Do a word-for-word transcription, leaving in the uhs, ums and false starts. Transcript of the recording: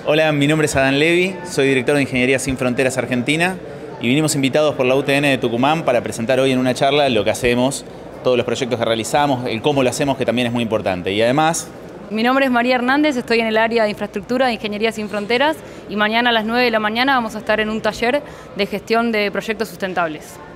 Hola, mi nombre es Adán Levy, soy director de Ingeniería Sin Fronteras Argentina y vinimos invitados por la U T N de Tucumán para presentar hoy en una charla lo que hacemos, todos los proyectos que realizamos, el cómo lo hacemos, que también es muy importante. Y además... Mi nombre es María Hernández, estoy en el área de infraestructura de Ingeniería Sin Fronteras y mañana a las nueve de la mañana vamos a estar en un taller de gestión de proyectos sustentables.